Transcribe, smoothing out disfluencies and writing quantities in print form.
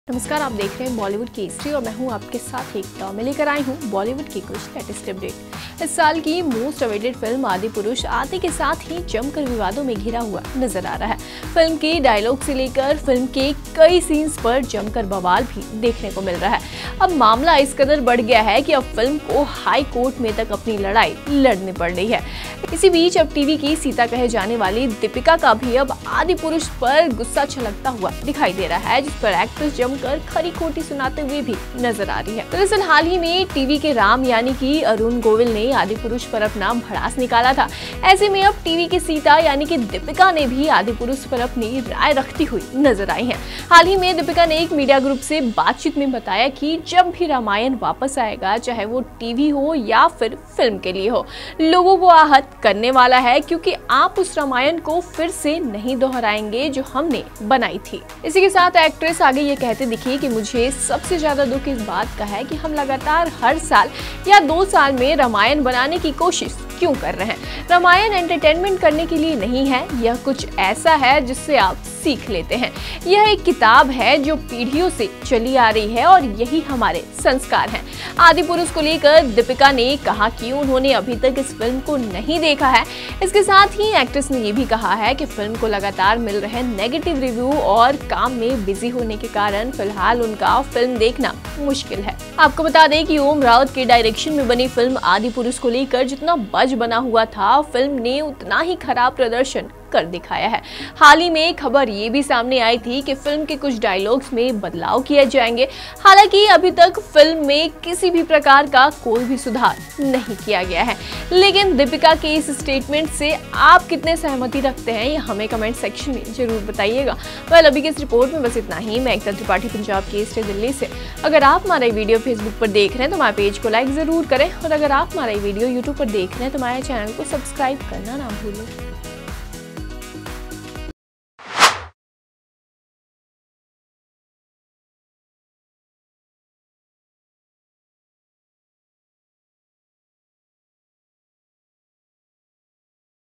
नमस्कार, आप देख रहे हैं बॉलीवुड की हिस्ट्री और मैं हूं आपके साथ एकता। मैं लेकर आई हूं बॉलीवुड की कुछ लेटेस्ट अपडेट। इस साल की मोस्ट अवेटेड फिल्म आदिपुरुष आते के साथ ही जमकर विवादों में घिरा हुआ नजर आ रहा है। फिल्म के डायलॉग से लेकर फिल्म के कई सीन्स पर जमकर बवाल भी देखने को मिल रहा है। अब मामला इस कदर बढ़ गया है कि अब फिल्म को हाई कोर्ट में तक अपनी लड़ाई लड़नी पड़ रही है। इसी बीच अब टीवी की सीता कहे जाने वाली दीपिका का भी अब आदिपुरुष पर गुस्सा छलकता हुआ दिखाई दे रहा है, जिस पर एक्ट्रेस जमकर खरी खोटी सुनाते हुए भी नजर आ रही है। दरअसल हाल ही में टीवी के राम यानी कि अरुण गोविल ने आदिपुरुष पर अपना भड़ास निकाला था। ऐसे में अब टीवी की सीता यानी कि दीपिका ने भी आदिपुरुष पर अपनी राय रखती हुई नजर आई है। हाल ही में दीपिका ने एक मीडिया ग्रुप से बातचीत में बताया कि जब भी रामायण वापस आएगा, चाहे वो टीवी हो या फिर फिल्म के लिए हो, लोगों को आहत करने वाला है, क्योंकि आप उस रामायण को फिर से नहीं दोहराएंगे जो हमने बनाई थी। इसी के साथ एक्ट्रेस आगे ये कहते दिखी कि मुझे सबसे ज्यादा दुख इस बात का है कि हम लगातार हर साल या 2 साल में रामायण बनाने की कोशिश क्यों कर रहे हैं। रामायण एंटरटेनमेंट करने के लिए नहीं है, यह कुछ ऐसा है जिससे आप सीख लेते हैं। यह एक किताब है जो पीढ़ियों से चली आ रही है और यही हमारे संस्कार हैं। आदिपुरुष को लेकर दीपिका ने कहा कि उन्होंने अभी तक इस फिल्म को नहीं देखा है। इसके साथ ही एक्ट्रेस ने यह भी कहा है कि फिल्म को लगातार मिल रहे नेगेटिव रिव्यू और काम में बिजी होने के कारण फिलहाल उनका फिल्म देखना मुश्किल है। आपको बता दें कि ओम राउत के डायरेक्शन में बनी फिल्म आदिपुरुष को लेकर जितना बज बना हुआ था, फिल्म ने उतना ही खराब प्रदर्शन कर दिखाया है। हाल ही में खबर ये भी सामने आई थी कि फिल्म के कुछ डायलॉग्स में बदलाव किए जाएंगे। हालांकि अभी तक फिल्म में किसी भी प्रकार का कोई भी सुधार नहीं किया गया है। लेकिन दीपिका के इस स्टेटमेंट से आप कितने सहमति रखते हैं, ये हमें कमेंट सेक्शन में जरूर बताइएगा। अभी की इस रिपोर्ट में बस इतना ही। मैं एकता त्रिपाठी, पंजाब केसरी, दिल्ली से। अगर आप हमारा वीडियो फेसबुक पर देख रहे हैं तो हमारे पेज को लाइक जरूर करें, और अगर आप हमारा वीडियो यूट्यूब पर देख रहे हैं तो हमारे चैनल को सब्सक्राइब करना ना भूलें।